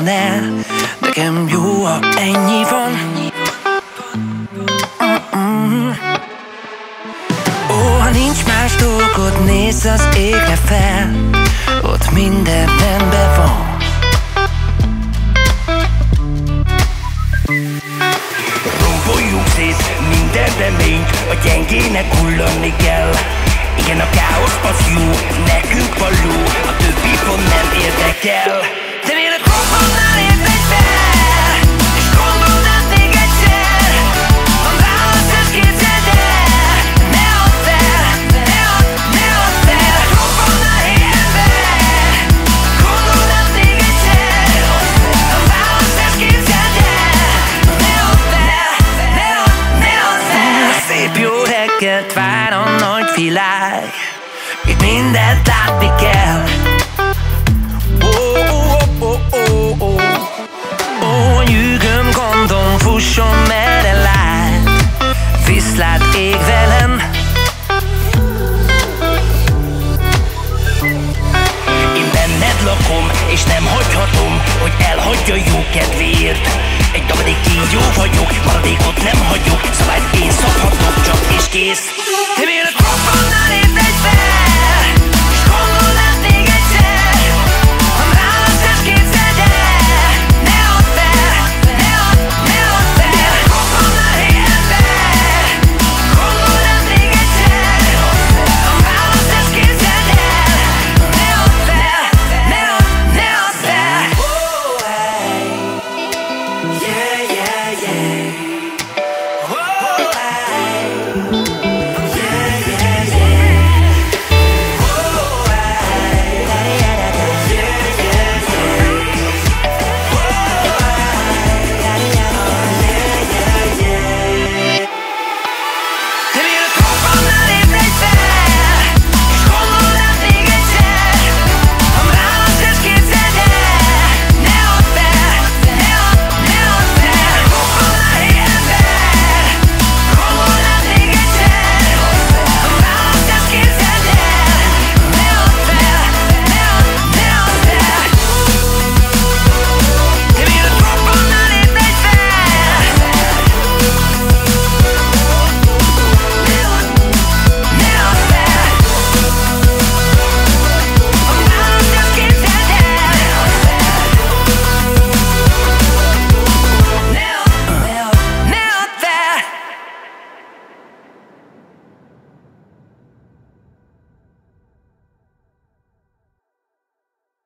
el. Nekem jó, ha ennyi van. Ó, ha nincs más dolgod, nézz az égre fel, ott minden rendben van. Romboljuk szét minden reményt, a gyengének hullani kell. Igen, a káosz az jó, nekünk való, a többi pont nem érdekel. De mielőtt robbannál érted fel, és gondolnád még egyszer, a válasz ezt képzeld el. Ne add fel, ne add fel, robbannál érted fel, gondolnád még egyszer, a válasz ezt képzeld el. Ne add fel, ne add fel. Szép jó reggelt vár a nagy világ, itt mindent látni kell. Ó, nyűgöm, gondom, fusson merre lát, viszlát ég velem. Én benned lakom, és nem hagyhatom, hogy elhagyja jó kedvéért. Egy darabig kígyó vagyok, maradékot nem hagyok, szabályt én szabhatok, csak és kész. De